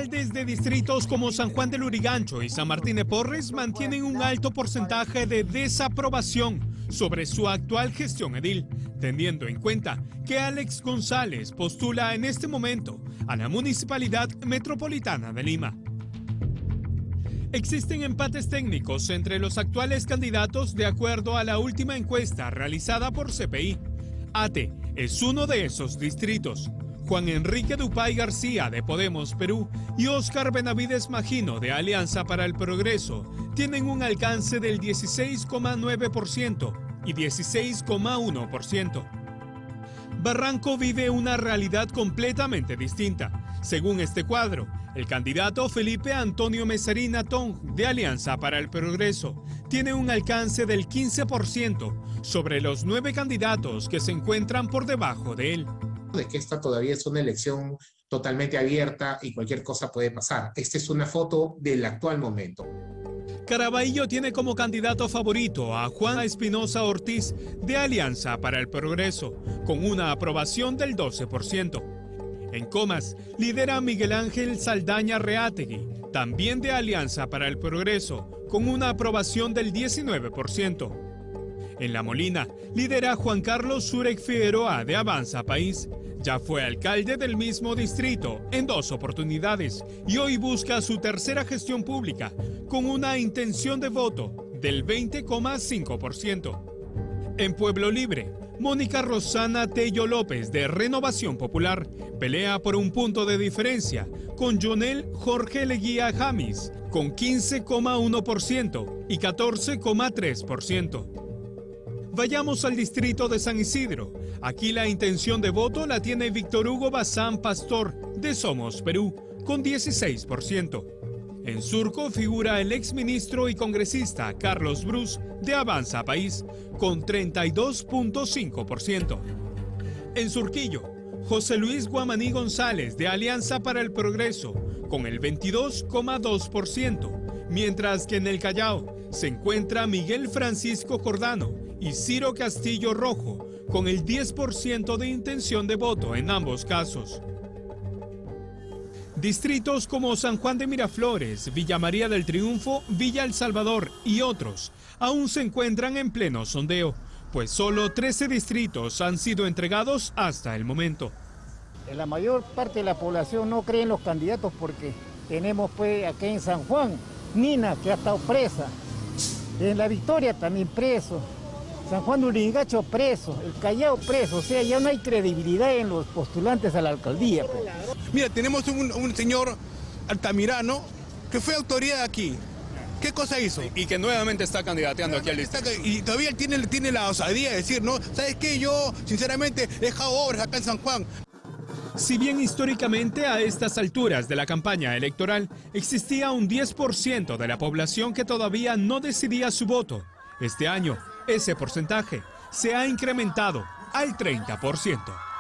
Alcaldes de distritos como San Juan de Lurigancho y San Martín de Porres mantienen un alto porcentaje de desaprobación sobre su actual gestión edil, teniendo en cuenta que Alex González postula en este momento a la Municipalidad Metropolitana de Lima. Existen empates técnicos entre los actuales candidatos de acuerdo a la última encuesta realizada por CPI. Ate es uno de esos distritos. Juan Enrique Dupay García de Podemos Perú y Óscar Benavides Magino de Alianza para el Progreso tienen un alcance del 16,9% y 16,1%. Barranco vive una realidad completamente distinta. Según este cuadro, el candidato Felipe Antonio Mesarina Tong de Alianza para el Progreso tiene un alcance del 15% sobre los 9 candidatos que se encuentran por debajo de él. De que esta todavía es una elección totalmente abierta y cualquier cosa puede pasar. Esta es una foto del actual momento. Caraballo tiene como candidato favorito a Juan Espinosa Ortiz de Alianza para el Progreso, con una aprobación del 12%. En Comas, lidera Miguel Ángel Saldaña Reátegui, también de Alianza para el Progreso, con una aprobación del 19%. En La Molina, lidera Juan Carlos Zurek Figueroa de Avanza País. Ya fue alcalde del mismo distrito en 2 oportunidades y hoy busca su tercera gestión pública con una intención de voto del 20,5%. En Pueblo Libre, Mónica Rosana Tello López de Renovación Popular pelea por un punto de diferencia con Jonel Jorge Leguía Jamis con 15,1% y 14,3%. Vayamos al distrito de San Isidro. Aquí la intención de voto la tiene Víctor Hugo Bazán Pastor de Somos Perú con 16%. En Surco figura el exministro y congresista Carlos Brus de Avanza País con 32,5%. En Surquillo, José Luis Guamaní González de Alianza para el Progreso con el 22,2%, mientras que en el Callao se encuentra Miguel Francisco Cordano y Ciro Castillo Rojo con el 10% de intención de voto en ambos casos. Distritos como San Juan de Miraflores, Villa María del Triunfo, Villa El Salvador y otros aún se encuentran en pleno sondeo, pues solo 13 distritos han sido entregados hasta el momento. La mayor parte de la población no cree en los candidatos porque tenemos pues aquí en San Juan, Nina que ha estado presa, en La Victoria también preso, San Juan de Lurigancho preso, el Callao preso, o sea, ya no hay credibilidad en los postulantes a la alcaldía. Pues. Mira, tenemos un señor Altamirano que fue autoridad aquí. ¿Qué cosa hizo? Y que nuevamente está candidateando aquí al distrito. Y todavía él tiene la osadía de decir, ¿no? ¿Sabes qué? Yo, sinceramente, he dejado obras acá en San Juan. Si bien históricamente a estas alturas de la campaña electoral existía un 10% de la población que todavía no decidía su voto, este año ese porcentaje se ha incrementado al 30%.